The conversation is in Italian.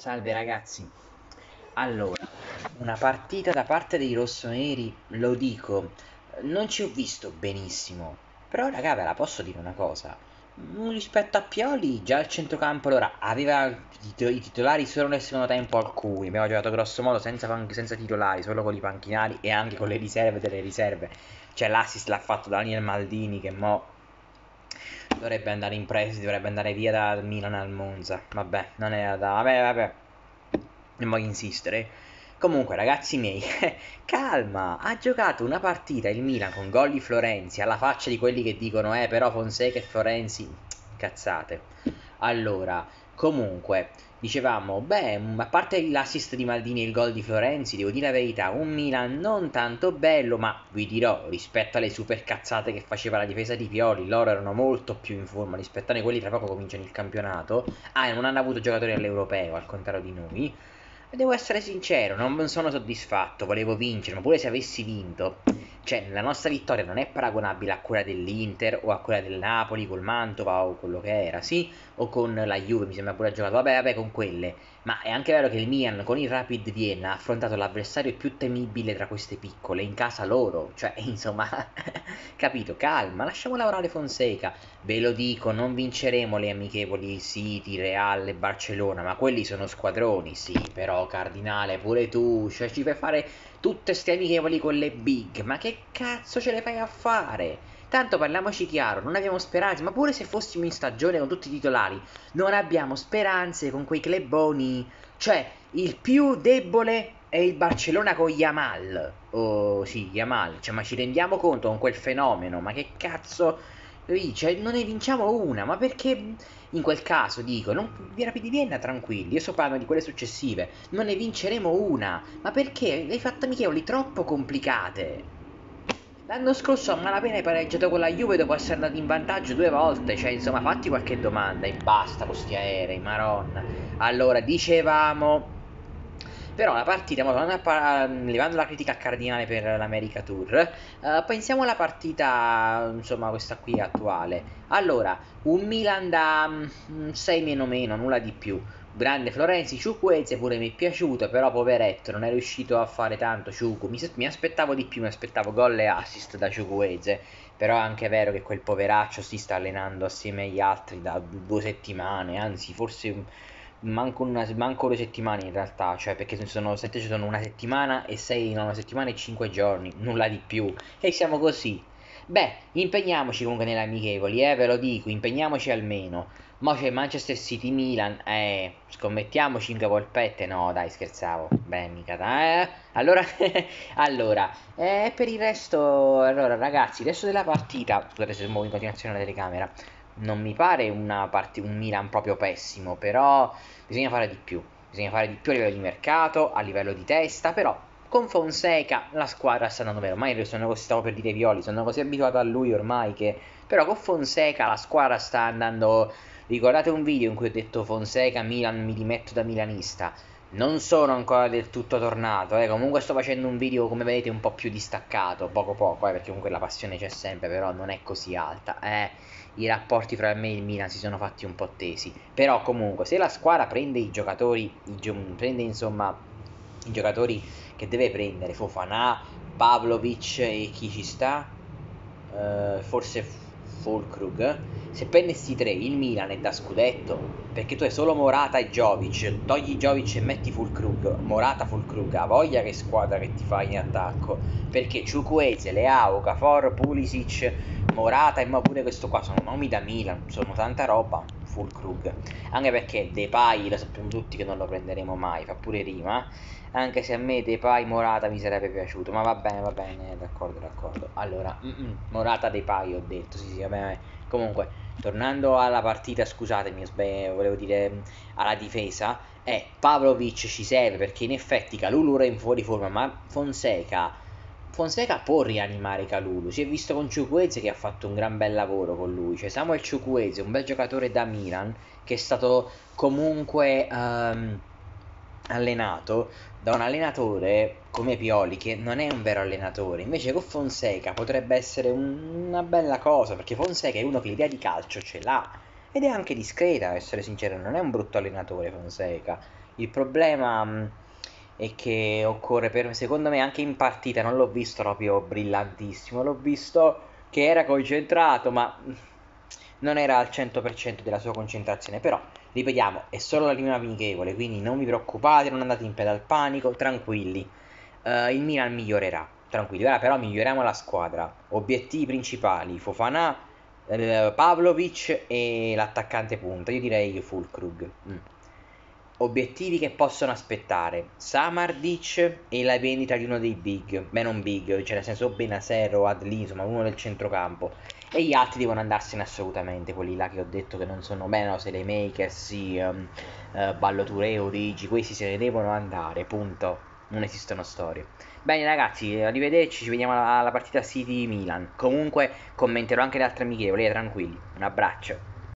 Salve ragazzi, allora, una partita da parte dei rossoneri, lo dico, non ci ho visto benissimo, però raga ve la posso dire una cosa, rispetto a Pioli già il centrocampo allora aveva i titolari solo nel secondo tempo alcuni, abbiamo giocato grosso modo senza titolari, solo con i panchinari e anche con le riserve delle riserve, cioè l'assist l'ha fatto Daniel Maldini che mo dovrebbe andare in prestito, dovrebbe andare via dal Milan al Monza. Vabbè, non era da. Vabbè. Non voglio insistere. Comunque, ragazzi miei, calma. Ha giocato una partita il Milan con gol di Florenzi. Alla faccia di quelli che dicono, però Fonseca e Florenzi. Cazzate. Allora, comunque, dicevamo, beh, a parte l'assist di Maldini e il gol di Florenzi, devo dire la verità, un Milan non tanto bello, ma vi dirò, rispetto alle super cazzate che faceva la difesa di Pioli, loro erano molto più in forma rispetto a noi, quelli tra poco cominciano il campionato. Ah, e non hanno avuto giocatori all'europeo, al contrario di noi. E devo essere sincero, non sono soddisfatto, volevo vincere, ma pure se avessi vinto, cioè la nostra vittoria non è paragonabile a quella dell'Inter o a quella del Napoli col Mantova o quello che era, sì? O con la Juve, mi sembra pure ha giocato, vabbè, con quelle. Ma è anche vero che il Milan con il Rapid Vienna ha affrontato l'avversario più temibile tra queste piccole, in casa loro, cioè insomma, capito, calma, lasciamo lavorare Fonseca. Ve lo dico, non vinceremo le amichevoli City, Real e Barcellona, ma quelli sono squadroni, sì, però Cardinale pure tu, cioè ci fai fare tutte ste amichevoli con le big, ma che cazzo ce le fai a fare? Tanto parliamoci chiaro, non abbiamo speranze, ma pure se fossimo in stagione con tutti i titolari, non abbiamo speranze con quei cluboni, cioè il più debole è il Barcellona con Yamal, oh sì, Yamal, cioè ma ci rendiamo conto con quel fenomeno, ma che cazzo cioè, non ne vinciamo una, ma perché in quel caso dico, non, di Rapidi Vienna tranquilli, io sto parlando di quelle successive, non ne vinceremo una, ma perché le hai fatte amichevoli troppo complicate? L'anno scorso a malapena hai pareggiato con la Juve dopo essere andato in vantaggio due volte, cioè insomma fatti qualche domanda e basta con sti aerei, maronna. Allora, dicevamo. Però la partita, levando la critica a Cardinale per l'America Tour, pensiamo alla partita, insomma, questa qui attuale. Allora, un Milan da 6 meno meno, nulla di più. Grande Florenzi, Ciukwueze pure mi è piaciuto, però poveretto, non è riuscito a fare tanto Ciucu. Mi aspettavo di più, mi aspettavo gol e assist da Ciukwueze, però è anche vero che quel poveraccio si sta allenando assieme agli altri da 2 settimane, anzi forse manco 2 settimane in realtà, cioè perché ci sono una settimana e 6, no, una settimana e 5 giorni, nulla di più, e siamo così. Beh, impegniamoci comunque nelle amichevoli, ve lo dico, impegniamoci almeno. Mo' c'è Manchester City Milan, scommettiamo 5 polpette? No, dai, scherzavo. Beh, mica Allora, allora, per il resto, allora ragazzi, il resto della partita, scusate se muovo in continuazione la telecamera, non mi pare un Milan proprio pessimo, però bisogna fare di più. Bisogna fare di più a livello di mercato, a livello di testa, però con Fonseca la squadra sta andando bene. Ormai sono così, stavo per dire Violi, sono così abituato a lui ormai che. Però con Fonseca la squadra sta andando. Ricordate un video in cui ho detto Fonseca, Milan, mi dimetto da milanista. Non sono ancora del tutto tornato, comunque sto facendo un video come vedete un po' più distaccato, poco poco, perché comunque la passione c'è sempre, però non è così alta, i rapporti fra me e il Milan si sono fatti un po' tesi, però comunque se la squadra prende i giocatori, prende insomma i giocatori che deve prendere, Fofana, Pavlovic e chi ci sta? Forse Fulkrug. Se prende sti tre, il Milan è da scudetto, perché tu hai solo Morata e Jovic, togli Jovic e metti Fulkrug, Morata Fulkrug, ha voglia che squadra che ti fai in attacco, perché Ciukwueze, Leao, Cafor, Pulisic, Morata e ma pure questo qua sono nomi da Milan, sono tanta roba, Fulkrug, anche perché Depay lo sappiamo tutti che non lo prenderemo mai, fa pure rima, anche se a me Depay Morata mi sarebbe piaciuto, ma va bene, d'accordo, d'accordo. Allora, Morata Depay ho detto, sì, va bene. Comunque, tornando alla partita, scusatemi, volevo dire alla difesa, Pavlovic ci serve perché in effetti Kalulu era in fuori forma, ma Fonseca può rianimare Kalulu. Si è visto con Ciukwueze che ha fatto un gran bel lavoro con lui. Cioè, Samuel Ciukwueze, un bel giocatore da Milan, che è stato comunque allenato da un allenatore come Pioli, che non è un vero allenatore. Invece con Fonseca potrebbe essere una bella cosa, perché Fonseca è uno che l'idea di calcio ce l'ha. Ed è anche discreta, a essere sincero, non è un brutto allenatore Fonseca. Il problema è che occorre secondo me anche in partita, non l'ho visto proprio brillantissimo, l'ho visto che era concentrato, ma non era al 100% della sua concentrazione. Però, ripetiamo, è solo la prima amichevole, quindi non vi preoccupate, non andate in preda al panico, tranquilli. Il Milan migliorerà, tranquilli. Ora però miglioriamo la squadra. Obiettivi principali: Fofana, Pavlovic e l'attaccante punta. Io direi Fulkrug. Obiettivi che possono aspettare: Samardic e la vendita di uno dei big, beh non big, cioè nel senso Benasser o Adli, insomma uno del centrocampo. E gli altri devono andarsene assolutamente, quelli là che ho detto che non sono bene, no, se le Makers, sì, Balloture, Origi, questi se ne devono andare, punto. Non esistono storie. Bene ragazzi, arrivederci, ci vediamo alla partita City-Milan. Comunque commenterò anche le altre amichevoli, tranquilli. Un abbraccio.